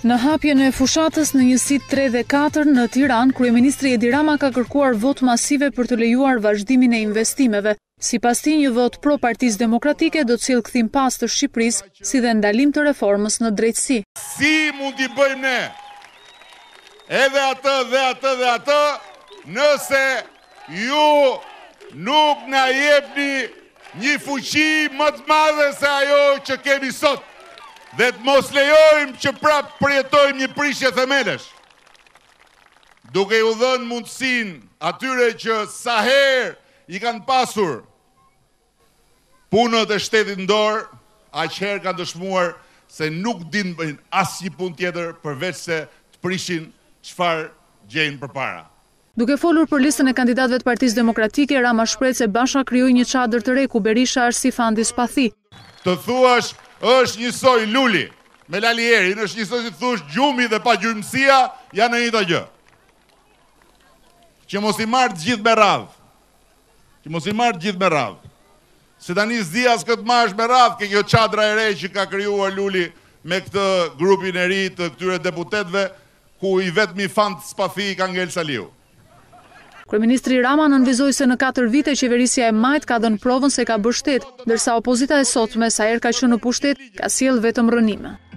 Në hapjen e fushatës në njësitë 3 dhe 4 në Tiranë, kryeministri Edi Rama ka kërkuar votë masive për të lejuar vazhdimin e investimeve. Sipas tij, një votë pro Partisë Demokratike do të sjellë kthim pas të Shqipërisë, si dhe ndalim të reformës në drejtësi. Si mund t'i bëjmë ne edhe atë dhe atë dhe atë, nëse ju nuk na jepni një fuqi më të madhe se ajo që kemi sot, dhe të mos lejojmë që prapë përjetojmë një prishje themelesh, duke u dhënë mundësinë atyre që sa herë i kanë pasur punët e shtetit në dorë, aq herë kanë dëshmuar se nuk din bëjnë asnjë punë tjetër përveç se të prishin çfarë gjejnë përpara. Duke folur për listën e kandidatëve të Partisë Demokratike, Rama shpreh se bashkë krijoi një çadër të re ku Berisha është si fandi spathi. Të thuash është njësoj luli me lalierin, është njësoj si thuash gjumi dhe pa gjymësia janë e njëjta gjë. Që mos i marr të gjithë me radhë. Që mos i marr të gjithë me radhë. Se tani s'di as këtë marrësh me radhë ke kjo çadra e re që ka krijuar Luli me këtë grupin e ri të këtyre deputetëve, ku i vetmi fant spathi ka ngel Saliu. Kryeministri Rama nënvizoi se në 4 vite qeverisja e majt ka dhënë provën se ka bërë shtet, ndërsa opozita e sotme sa herë ka qenë në pushtet ka sjellë vetëm rënime.